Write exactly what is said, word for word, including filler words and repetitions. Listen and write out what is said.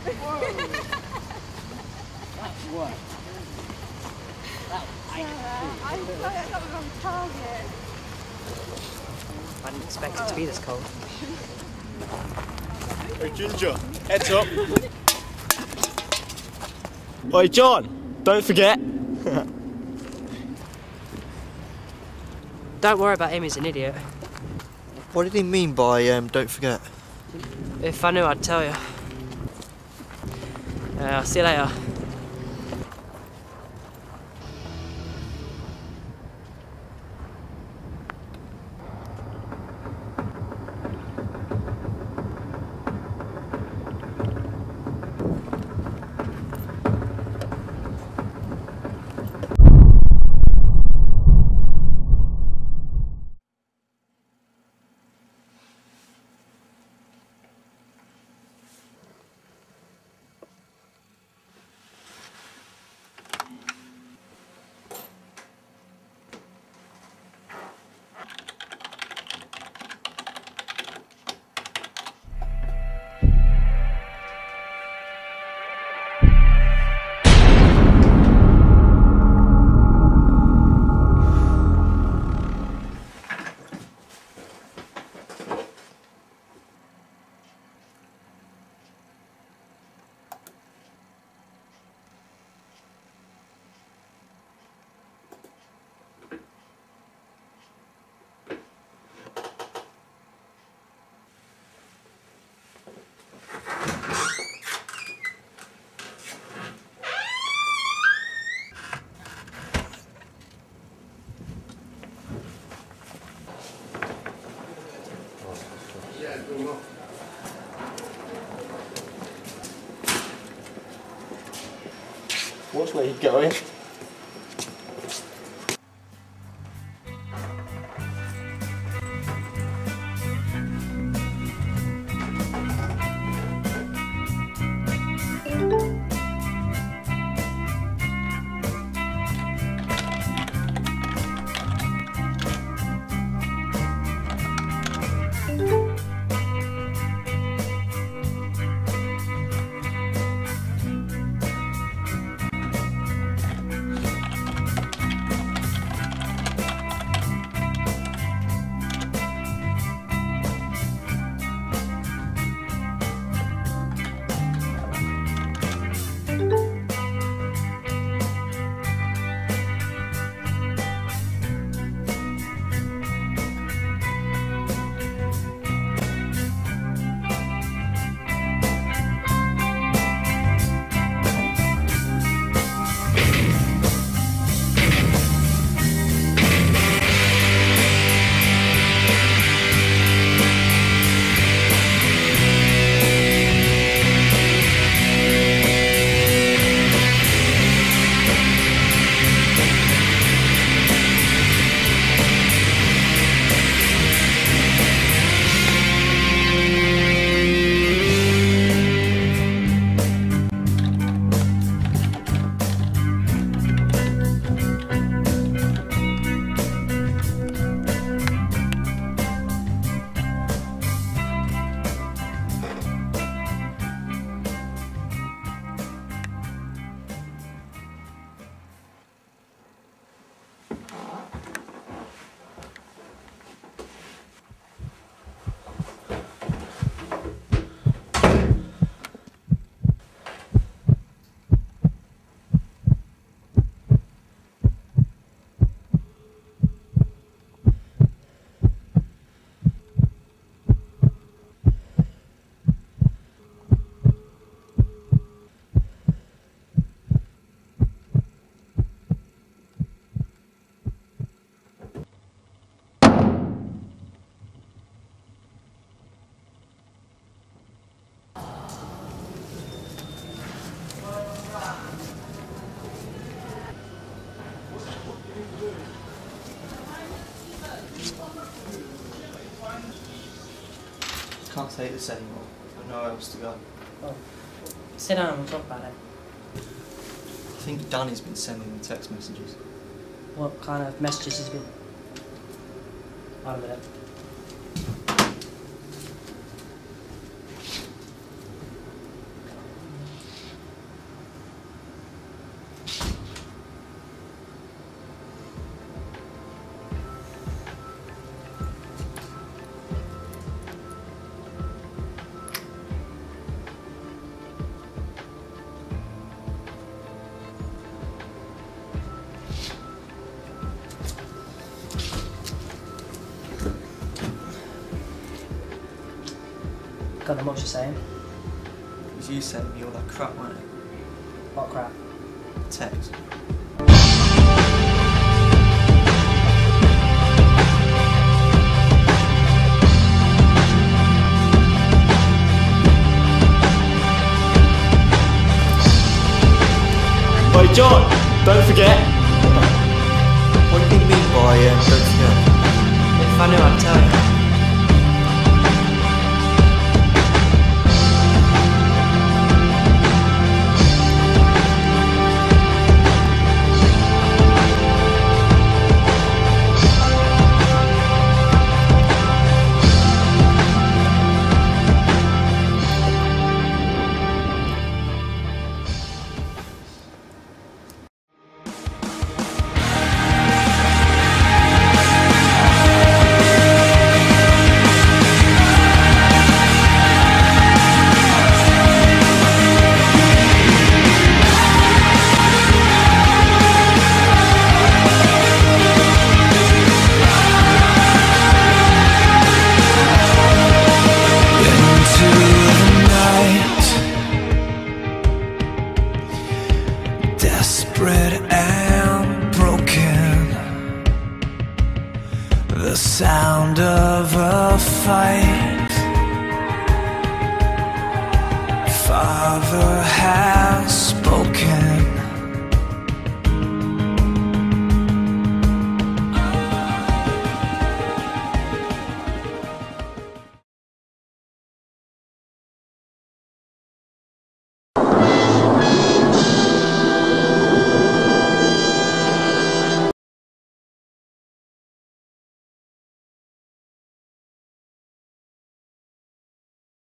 Whoa! That worked. That was I feel like I got the wrong target. I didn't expect it to be this cold. Hey Ginger, heads up. Oi John, don't forget. Don't worry about him, he's an idiot. What did he mean by um, don't forget? If I knew, I'd tell you. Uh, I'll see you later. What's where you going? Can't take this anymore. I've nowhere else to go. Oh. Sit down and we'll talk about it. I think Danny's been sending the text messages. What kind of messages has been? Wait a minute. God, what you're saying. Because you sent me all that crap, weren't it? What crap? Text. Oi, John, don't forget. What do you mean by um, don't forget? If I knew, I'd tell you. Desperate and broken, the sound of a fight. Father